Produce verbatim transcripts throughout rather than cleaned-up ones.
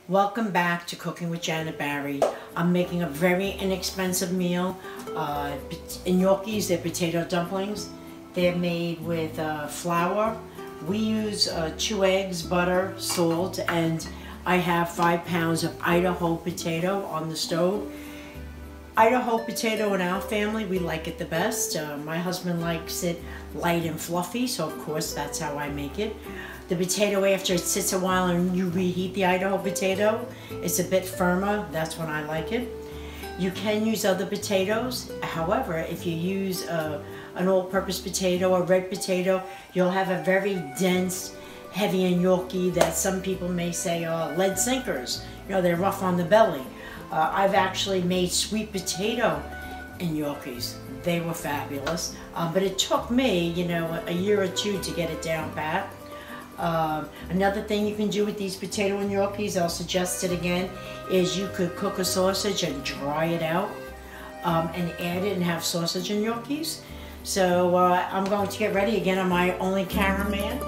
Welcome back to Cooking with Janet Barry. I'm making a very inexpensive meal. Uh, gnocchis, they're potato dumplings. They're made with uh, flour. We use uh, two eggs, butter, salt, and I have five pounds of Idaho potato on the stove. Idaho potato in our family, we like it the best. Uh, my husband likes it light and fluffy, so of course that's how I make it. The potato, after it sits a while and you reheat the Idaho potato, it's a bit firmer. That's when I like it. You can use other potatoes. However, if you use uh, an all-purpose potato or red potato, you'll have a very dense, heavy gnocchi that some people may say are lead sinkers. You know, they're rough on the belly. Uh, I've actually made sweet potato gnocchis. They were fabulous. Uh, but it took me, you know, a year or two to get it down pat. Uh, another thing you can do with these potato gnocchis, I'll suggest it again, is you could cook a sausage and dry it out um, and add it and have sausage gnocchis. So uh, I'm going to get ready again on my only cameraman.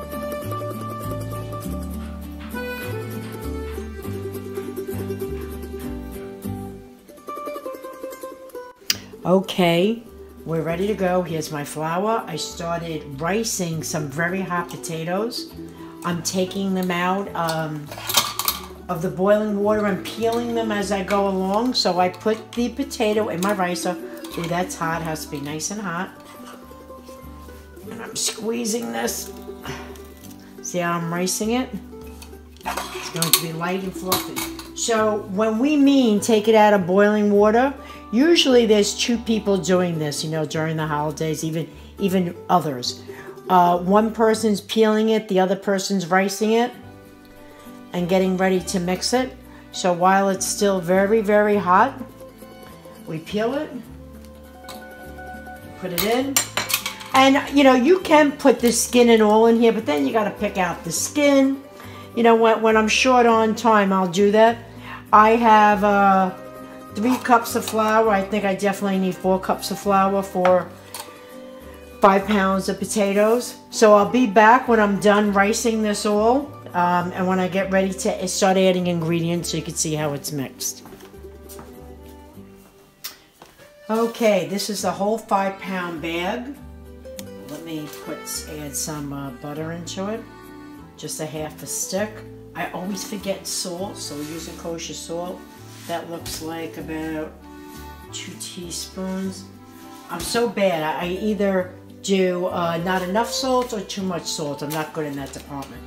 Okay, we're ready to go. Here's my flour. I started ricing some very hot potatoes. I'm taking them out um, of the boiling water and peeling them as I go along. So I put the potato in my ricer. Ooh, that's hot. It has to be nice and hot. And I'm squeezing this. See how I'm ricing it? It's going to be light and fluffy. So when we mean take it out of boiling water, usually there's two people doing this, you know, during the holidays, even even others. Uh, one person's peeling it, the other person's ricing it and getting ready to mix it. So while it's still very, very hot, we peel it, put it in. And, you know, you can put the skin and all in here, but then you got to pick out the skin. You know, when, when I'm short on time, I'll do that. I have uh, three cups of flour. I think I definitely need four cups of flour for five pounds of potatoes. So I'll be back when I'm done ricing this all um, and when I get ready to start adding ingredients so you can see how it's mixed. Okay, this is the whole five pound bag. Let me put add some uh, butter into it. Just a half a stick. I always forget salt, so we're using kosher salt. That looks like about two teaspoons. I'm so bad. I either do uh, not enough salt or too much salt. I'm not good in that department.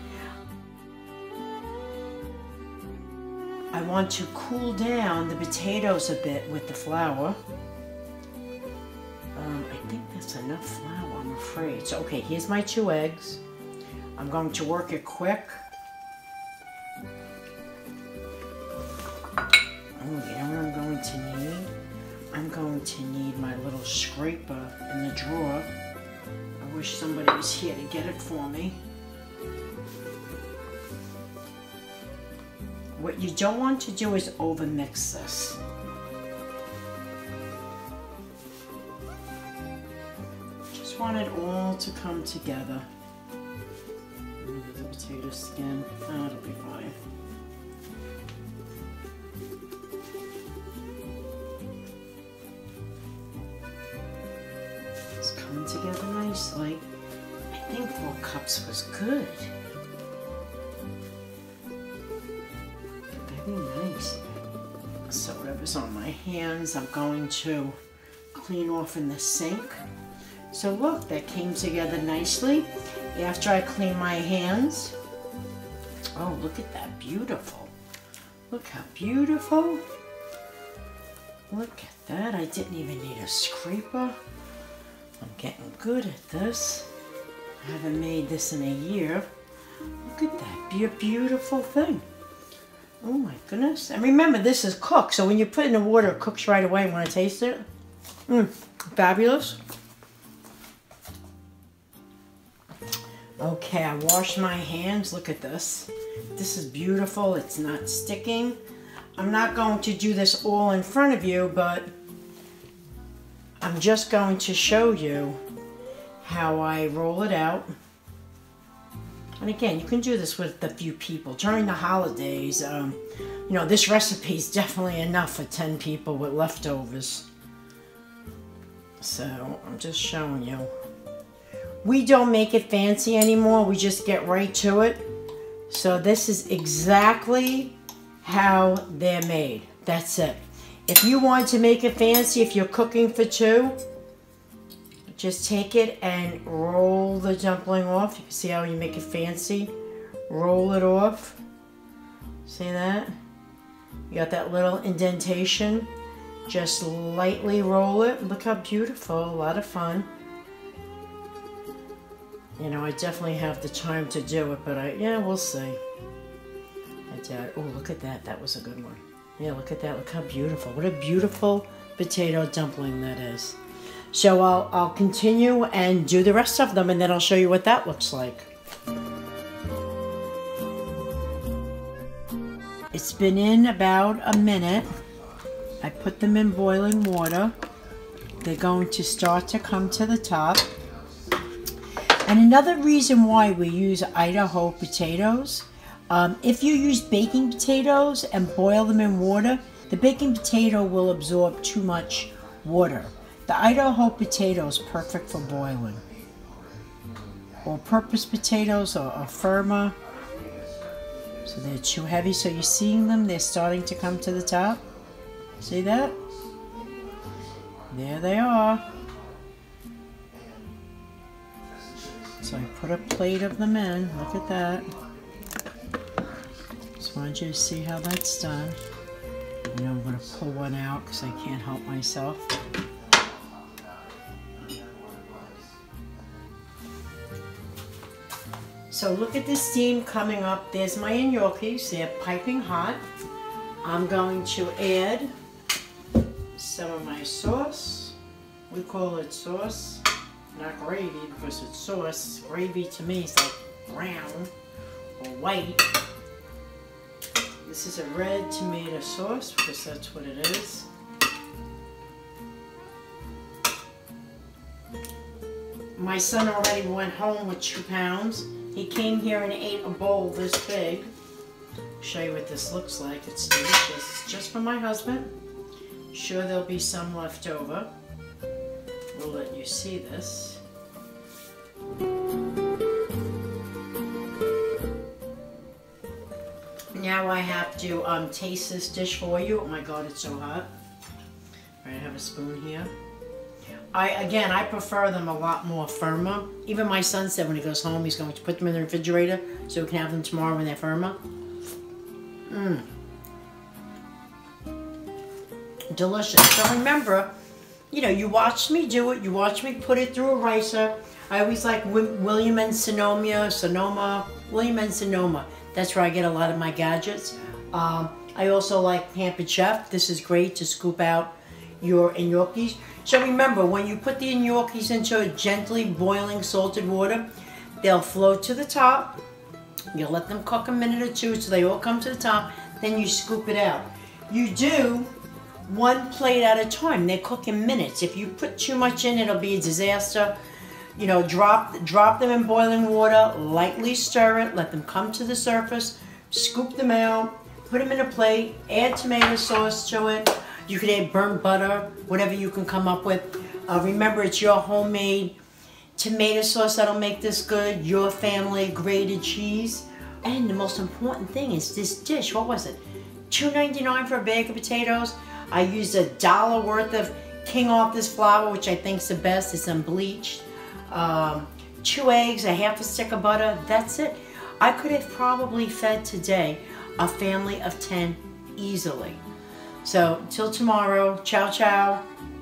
I want to cool down the potatoes a bit with the flour. Um, I think that's enough flour, I'm afraid. So, okay, here's my two eggs. I'm going to work it quick. Oh, you know what I'm going to need? I'm going to need my little scraper in the drawer. I wish somebody was here to get it for me. What you don't want to do is overmix this. Just want it all to come together. The potato skin, oh, it'll be fine. It's coming together nicely. I think four cups was good. Very nice. So whatever's on my hands, I'm going to clean off in the sink. So look, that came together nicely. After I clean my hands, oh, look at that, beautiful. Look how beautiful. Look at that, I didn't even need a scraper. I'm getting good at this. I haven't made this in a year. Look at that, be a beautiful thing. Oh my goodness. And remember, this is cooked, so when you put it in the water, it cooks right away. Want to taste it? Mmm, fabulous. Okay, I washed my hands. Look at this. This is beautiful. It's not sticking. I'm not going to do this all in front of you, but I'm just going to show you how I roll it out. And again, you can do this with a few people. During the holidays, um, you know, this recipe is definitely enough for ten people with leftovers. So, I'm just showing you. We don't make it fancy anymore. We just get right to it. So this is exactly how they're made. That's it. If you want to make it fancy, if you're cooking for two, just take it and roll the dumpling off. You can see how you make it fancy. Roll it off. See that? You got that little indentation. Just lightly roll it. Look how beautiful. A lot of fun. You know, I definitely have the time to do it, but I, yeah, we'll see. I did. Oh, look at that. That was a good one. Yeah, look at that. Look how beautiful. What a beautiful potato dumpling that is. So I'll, I'll continue and do the rest of them, and then I'll show you what that looks like. It's been in about a minute. I put them in boiling water. They're going to start to come to the top. And another reason why we use Idaho potatoes, um, if you use baking potatoes and boil them in water, the baking potato will absorb too much water. The Idaho potato is perfect for boiling. All-purpose potatoes are, are firmer, so they're too heavy. So you're seeing them, they're starting to come to the top. See that? There they are. So I put a plate of them in. Look at that. Just wanted you to see how that's done. And I'm going to pull one out because I can't help myself. So look at the steam coming up. There's my gnocchis. They're piping hot. I'm going to add some of my sauce. We call it sauce, not gravy, because it's sauce. Gravy to me is like brown or white. This is a red tomato sauce because that's what it is. My son already went home with two pounds. He came here and ate a bowl this big. I'll show you what this looks like. It's delicious. It's just for my husband. Sure there'll be some left over. We'll let you see this. Now I have to um, taste this dish for you. Oh my God, it's so hot. All right, I have a spoon here. I, again, I prefer them a lot more firmer. Even my son said when he goes home, he's going to put them in the refrigerator so we can have them tomorrow when they're firmer. Mmm. Delicious. So remember, you know, you watched me do it. You watched me put it through a ricer. I always like William and Sonoma, Sonoma, William and Sonoma. That's where I get a lot of my gadgets. Um, I also like Pampered Chef. This is great to scoop out your gnocchis. So remember, when you put the gnocchis into gently boiling salted water, they'll float to the top. You let them cook a minute or two so they all come to the top. Then you scoop it out. You do one plate at a time. They cook in minutes. If you put too much in, it'll be a disaster. You know, drop, drop them in boiling water, lightly stir it, let them come to the surface, scoop them out, put them in a plate, add tomato sauce to it. You could add burnt butter, whatever you can come up with. Uh, remember, it's your homemade tomato sauce that'll make this good, your family grated cheese. And the most important thing is this dish, what was it? two ninety-nine for a bag of potatoes. I used a dollar worth of King Arthur's flour, which I think is the best. It's unbleached. Um, two eggs, a half a stick of butter, that's it. I could have probably fed today a family of ten easily. So, till tomorrow, ciao ciao.